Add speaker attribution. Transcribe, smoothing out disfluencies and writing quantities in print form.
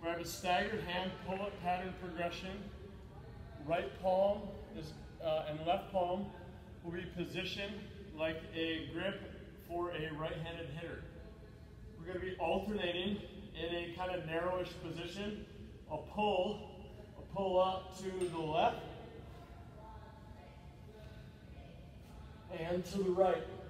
Speaker 1: We have a staggered hand pull-up pattern progression. Right palm and left palm will be positioned like a grip for a right-handed hitter. We're going to be alternating in a kind of narrowish position. A pull up to the left and to the right.